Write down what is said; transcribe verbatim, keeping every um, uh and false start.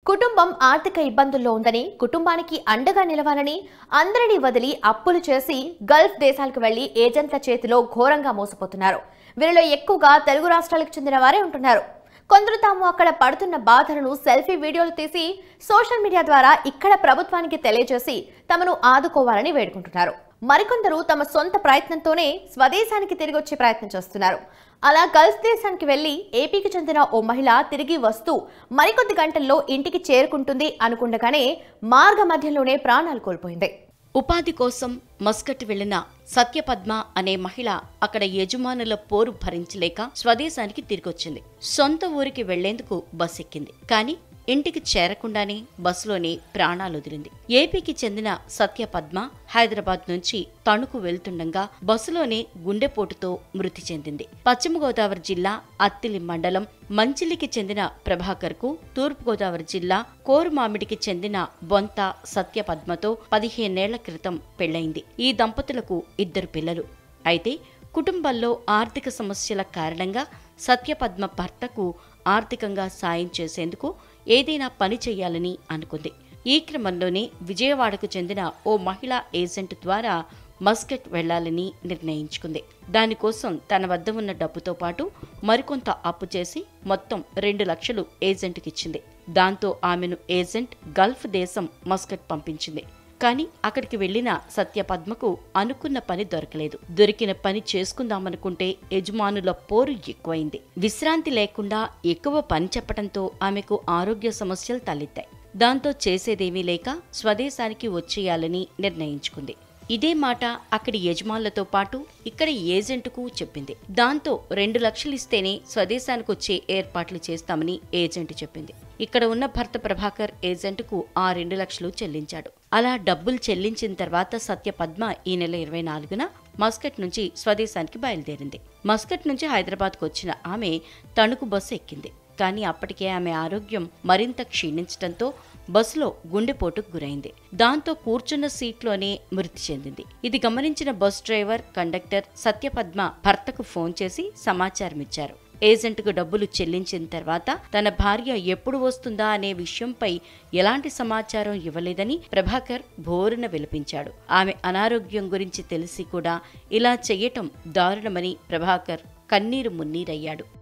కుటుంబం ఆర్థిక ఇబ్బందుల్లో ఉందని, కుటుంబానికి అండగా నిలవాలని అందరినీ వదిలి అప్పులు చేసి గల్ఫ్ దేశాలకు వెళ్లి ఏజెంట్ల చేతిలో ఘోరంగా మోసపోతున్నారు. వీరిలో ఎక్కువగా తెలుగు రాష్ట్రాలకు చెందిన వారే ఉంటున్నారు. కొందరు తాము అక్కడ పడుతున్న బాధలను సెల్ఫీ వీడియోలు తీసి సోషల్ మీడియా ద్వారా ఇక్కడ ప్రభుత్వానికి తెలియజేసి తమను ఆదుకోవాలని వేడుకుంటున్నారు. మరికొందరు తమ సొంత ప్రయత్నంతోనే స్వదేశానికి తిరిగి వచ్చే ప్రయత్నం చేస్తున్నారు. అలా గల్ఫ్ దేశానికి వెళ్లి ఏపీకి చెందిన ఓ మహిళ తిరిగి వస్తూ మరికొద్ది గంటల్లో ఇంటికి చేరుకుంటుంది అనుకుండగానే మార్గ మధ్యలోనే ప్రాణాలు కోల్పోయింది. ఉపాధి కోసం మస్కట్ వెళ్లిన సత్యపద్మ అనే మహిళ అక్కడ యజమానుల పోరు భరించలేక స్వదేశానికి తిరిగొచ్చింది. సొంత ఊరికి వెళ్లేందుకు బస్ ఎక్కింది. కానీ ఇంటికి చేరకుండానే బస్సులోనే ప్రాణాలొదిలింది. ఏపీకి చెందిన సత్యపద్మ హైదరాబాద్ నుంచి తణుకు వెళ్తుండగా బస్సులోనే గుండెపోటుతో మృతి చెందింది. పశ్చిమ గోదావరి జిల్లా అత్తిలి మండలం మంచిలికి చెందిన ప్రభాకర్ కు తూర్పుగోదావరి జిల్లా కోరుమామిడికి చెందిన బొంత సత్యపద్మతో పదిహేనేళ్ల క్రితం పెళ్లైంది. ఈ దంపతులకు ఇద్దరు పిల్లలు. అయితే కుటుంబంలో ఆర్థిక సమస్యల కారణంగా సత్యపద్మ భర్తకు ఆర్థికంగా సాయం చేసేందుకు ఏదైనా పని చెయ్యాలని అనుకుంది. ఈ క్రమంలోనే విజయవాడకు చెందిన ఓ మహిళా ఏజెంట్ ద్వారా మస్కట్ వెళ్లాలని నిర్ణయించుకుంది. దానికోసం తన వద్ద ఉన్న డబ్బుతో పాటు మరికొంత అప్పు చేసి మొత్తం రెండు లక్షలు ఏజెంట్కిచ్చింది. దాంతో ఆమెను ఏజెంట్ గల్ఫ్ దేశం మస్కట్ పంపించింది. కానీ అక్కడికి వెళ్లిన సత్యపద్మకు అనుకున్న పని దొరకలేదు. దొరికిన పని చేసుకుందామనుకుంటే యజమానుల పోరు ఎక్కువైంది. విశ్రాంతి లేకుండా ఎక్కువ పని చెప్పడంతో ఆమెకు ఆరోగ్య సమస్యలు తలెత్తాయి. దాంతో చేసేదేమీ లేక స్వదేశానికి వచ్చేయాలని నిర్ణయించుకుంది. ఇదే మాట అక్కడి యజమానులతో పాటు ఇక్కడ ఏజెంట్కు చెప్పింది. దాంతో రెండు లక్షలిస్తేనే స్వదేశానికి వచ్చే ఏర్పాట్లు చేస్తామని ఏజెంట్ చెప్పింది. ఇక్కడ ఉన్న భర్త ప్రభాకర్ ఏజెంట్కు ఆ రెండు లక్షలు చెల్లించాడు. అలా డబ్బులు చెల్లించిన తర్వాత సత్యపద్మ ఈ నెల ఇరవై నాలుగున మస్కట్ నుంచి స్వదేశానికి బయలుదేరింది. మస్కట్ నుంచి హైదరాబాద్కు వచ్చిన ఆమె తణుకు బస్సు ఎక్కింది. కానీ అప్పటికే ఆమె ఆరోగ్యం మరింత క్షీణించడంతో బస్సులో గుండెపోటుకు గురైంది. దాంతో కూర్చున్న సీట్లోనే మృతి చెందింది. ఇది గమనించిన బస్ డ్రైవర్, కండక్టర్ సత్యపద్మ భర్తకు ఫోన్ చేసి సమాచారం ఇచ్చారు. ఏజెంట్కు డబ్బులు చెల్లించిన తర్వాత తన భార్య ఎప్పుడు వస్తుందా అనే విషయంపై ఎలాంటి సమాచారం ఇవ్వలేదని ప్రభాకర్ భోరున విలపించాడు. ఆమె అనారోగ్యం గురించి తెలిసి కూడా ఇలా చెయ్యటం దారుణమని ప్రభాకర్ కన్నీరు మున్నీరయ్యాడు.